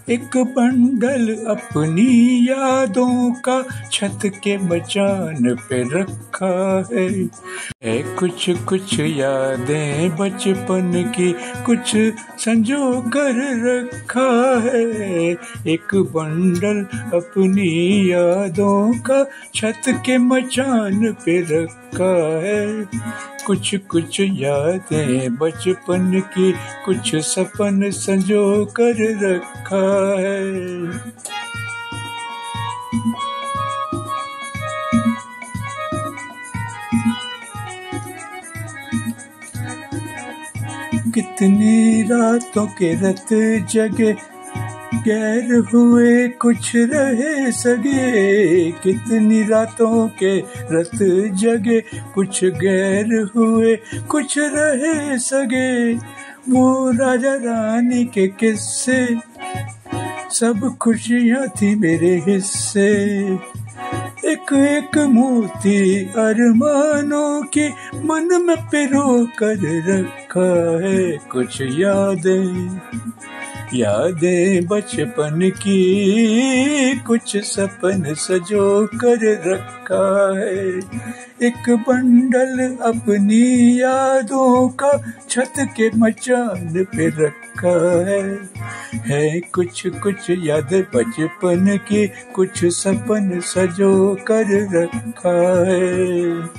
एक बंडल अपनी यादों का छत के मचान पे रखा है। कुछ कुछ यादें बचपन की कुछ संजो कर रखा है। एक बंडल अपनी यादों का छत के मचान पे रखा है। कुछ कुछ यादें बचपन की कुछ सपन संजो कर रखा है। कितनी रातों के रत जगे गैर हुए कुछ रहे सगे। कितनी रातों के रत जगे कुछ गैर हुए कुछ रहे सगे। वो राजा रानी के किस्से सब खुशियाँ थी मेरे हिस्से। एक एक मोती अरमानों की मन में पिरो कर रखा है। कुछ यादें बचपन की कुछ सपन सजो कर रखा है। एक बंडल अपनी यादों का छत के मचान पे रखा है। कुछ कुछ यादें बचपन की कुछ सपन सजो कर रखा है।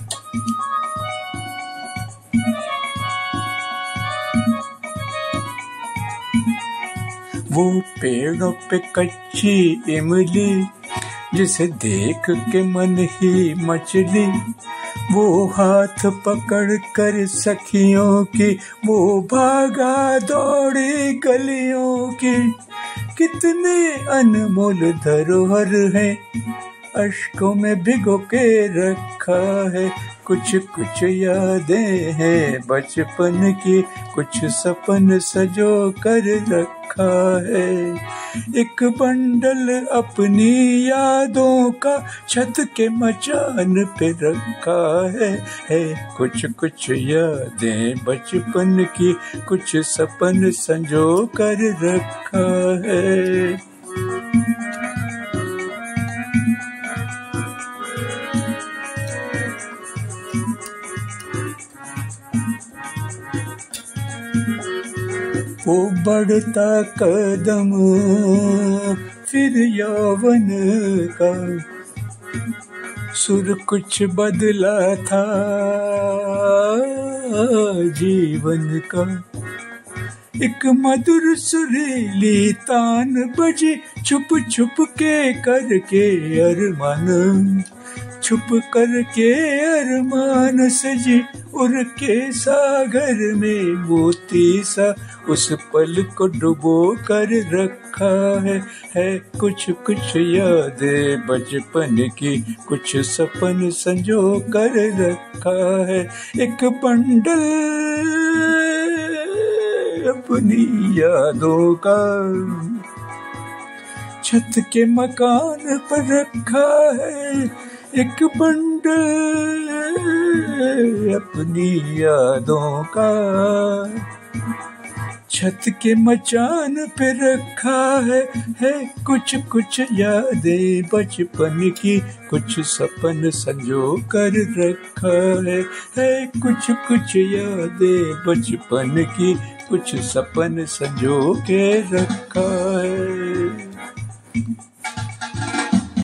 वो पेड़ों पे कच्ची इमली जिसे देख के मन ही मचली। वो हाथ पकड़ कर सखियों की वो भागा दौड़ी गलियों की। कितने अनमोल धरोहर हैं अश्कों में भिगो के रखा है। कुछ कुछ यादें हैं बचपन की कुछ सपन सजो कर रखा है। एक बंडल अपनी यादों का छत के मचान पे रखा है। कुछ कुछ यादें बचपन की कुछ सपन संजो कर रखा है। वो बढ़ता कदम फिर यौवन का सुर कुछ बदला था जीवन का। एक मधुर सुरीली तान बजी छुप छुप के करके अरमान। छुप करके अरमान सजी उड़ के सागर में मोती सा उस पल को डुबो कर रखा है। कुछ कुछ यादें बचपन की कुछ सपन संजो कर रखा है। एक बंडल अपनी यादों का छत के मकान पर रखा है। एक बंडल अपनी यादों का छत के मचान पे रखा है। कुछ कुछ यादें बचपन की कुछ सपन संजो कर रखा है। कुछ कुछ यादें बचपन की कुछ सपन संजो के रखा है।